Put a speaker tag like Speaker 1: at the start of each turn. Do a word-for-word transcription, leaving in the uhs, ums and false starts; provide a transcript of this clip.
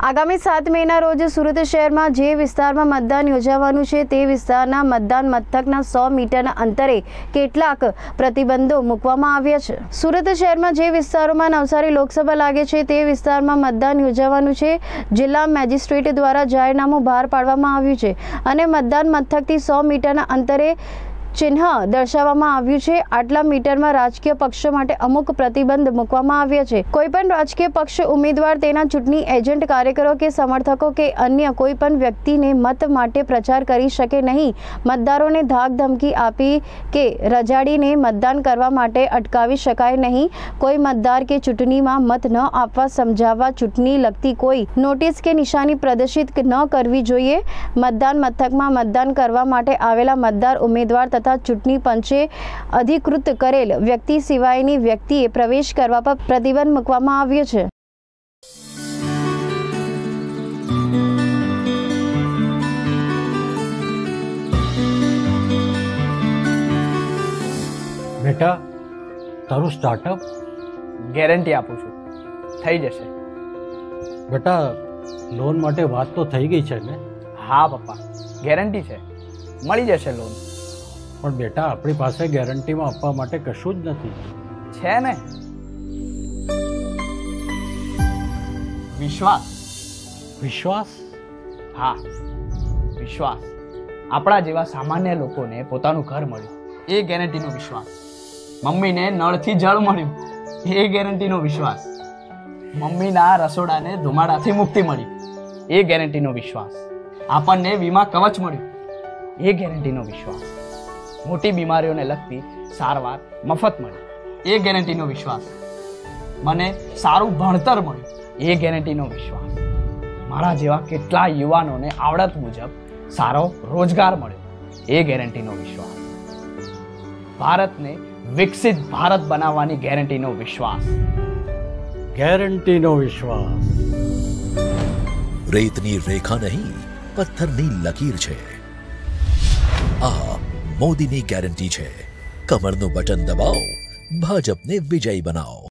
Speaker 1: આગામી સાત મેના રોજ સુરત શહેરમાં જે વિસ્તારમાં મતદાન યોજાવાનું છે તે વિસ્તારના મતદાન મથકના સો મીટરના અંતરે કેટલાક પ્રતિબંધો મૂકવામાં આવ્યા છે। સુરત શહેરમાં જે વિસ્તારોમાં નવસારી લોકસભા લાગે છે તે વિસ્તારમાં મતદાન યોજાવાનું છે। જિલ્લા મેજિસ્ટ્રેટ દ્વારા જાહેરનામું બહાર પાડવામાં આવ્યું છે અને મતદાન મથકથી સો મીટરના અંતરે ચિહ્ન દર્શાવવામાં આવ્યું છે। આટલા મીટરમાં રાજકીય પક્ષો માટે અમુક પ્રતિબંધ મૂકવામાં આવ્યા છે। કોઈપણ રાજકીય પક્ષ ઉમેદવાર તેના ચૂંટણી એજન્ટ કાર્યકરો કે સમર્થકો કે અન્ય કોઈપણ વ્યક્તિને મત માટે પ્રચાર કરી શકે નહીં। મતદારોને ધાક ધમકી આપી કે રજાડીને મતદાન કરવા માટે અટકાવી શકાય નહીં। કોઈ મતદાર કે ચૂંટણીમાં મત ન આપવા સમજાવવા ચૂંટણી લગતી કોઈ નોટિસ કે નિશાની પ્રદર્શિત ન કરવી જોઈએ। મતદાન મથકમાં મતદાન કરવા માટે આવેલા મતદાર ઉમેદવાર તથા ચૂંટણી પંચે અધિકૃત કરેલ વ્યક્તિ સિવાયની વ્યક્તિએ પ્રવેશ કરવા પર પ્રતિબંધ મૂકવામાં આવ્યો છે।
Speaker 2: બેટા, તારું સ્ટાર્ટઅપ
Speaker 3: ગેરંટી આપું છું, થઈ જશે।
Speaker 2: બેટા, લોન માટે વાત તો થઈ ગઈ છે ને?
Speaker 3: હા પપ્પા, ગેરંટી છે, મળી જશે લોન।
Speaker 2: પણ બેટા, આપણી પાસે ગેરંટીમાં આપવા માટે કશું જ નથી
Speaker 3: છે ને। વિશ્વાસ
Speaker 2: વિશ્વાસ
Speaker 3: હા, વિશ્વાસ। આપણા જેવા સામાન્ય લોકોને પોતાનું ઘર મળ્યું, એ ગેરંટીનો વિશ્વાસ। મમ્મીને નળથી જળ મળ્યું, એ ગેરંટીનો વિશ્વાસ। મમ્મીના રસોડાને ધુમાડાથી મુક્તિ મળી, એ ગેરંટીનો વિશ્વાસ। આપણને વીમા કવચ મળ્યું, એ ગેરંટીનો વિશ્વાસ। મોટી બીમારીઓને લગતી સારવાર મફત મળી, એ ગેરંટીનો વિશ્વાસ। મને સારું ભણતર મળ્યું, એ ગેરંટીનો વિશ્વાસ। મારા જેવા કેટલા યુવાનોને આવડત મુજબ સારો રોજગાર મળ્યો, એ ગેરંટીનો વિશ્વાસ। ભારતને વિકસિત ભારત બનાવવાની ગેરંટીનો વિશ્વાસ।
Speaker 2: ગેરંટીનો વિશ્વાસ।
Speaker 4: રેતની રેખા નહીં, પથ્થરની લકીર છે। આ મોદીની ગેરંટી છે। કમરનું બટન દબાવો, ભાજપને વિજયી બનાવો।